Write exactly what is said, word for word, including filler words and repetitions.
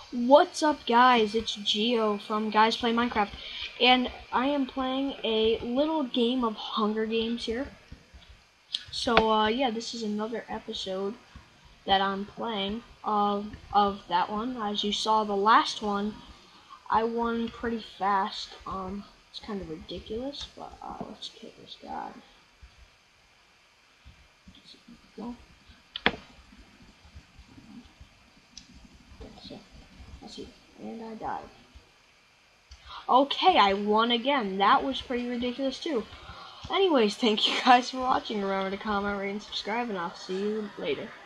What's up, guys? It's G I O from Guys Play Minecraft, and I am playing a little game of Hunger Games here. So, uh, yeah, this is another episode that I'm playing of of that one. As you saw, the last one, I won pretty fast. Um, it's kind of ridiculous, but uh, let's kill this guy. Go. Let's see. And I died. Okay, I won again. That was pretty ridiculous too. Anyways, thank you guys for watching. Remember to comment, rate, and subscribe, and I'll see you later.